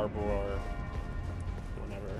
Arbor whenever.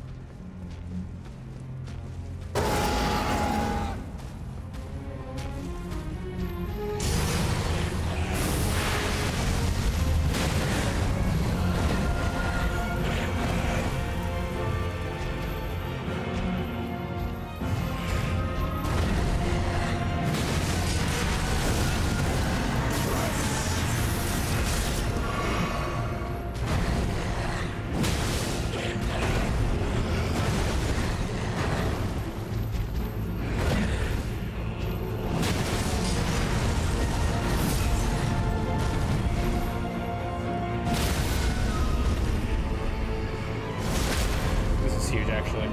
Huge, actually.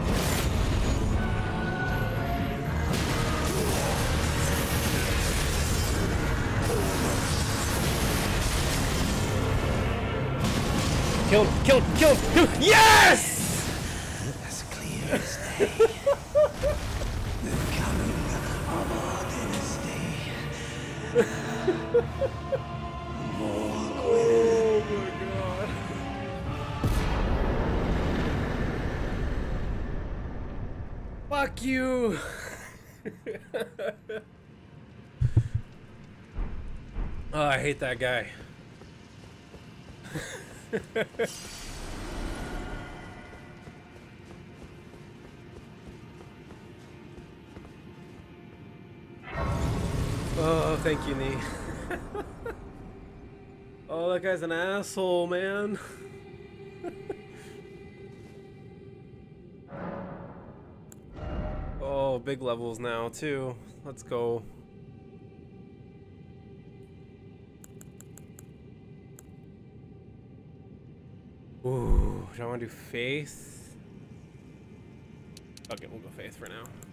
Kill him! Kill him! Kill him! Yes! As clear as day. The coming of our dynasty. Oh my god. Fuck you! Oh, I hate that guy. Oh, thank you, Nee. Oh, that guy's an asshole, man. Oh, big levels now, too. Let's go. Ooh, do I want to do Faith? Okay, we'll go Faith for now.